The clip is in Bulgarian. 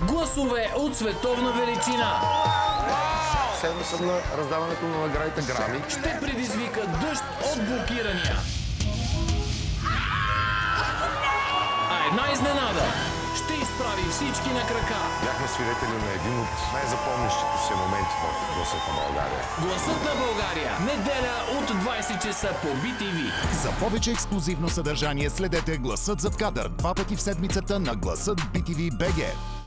Гласове от световна величина. Седмица на раздаването на наградите Грами Ще предизвика дъжд от блокирания. А една изненада ще изправи всички на крака. бяхме свидетели на един от най-запомнящите се моменти в гласът на България. Гласът на България. Неделя от 20 часа по BTV. За повече ексклузивно съдържание следете Гласът зад кадър 2 пъти в седмицата на Гласът BTV BG.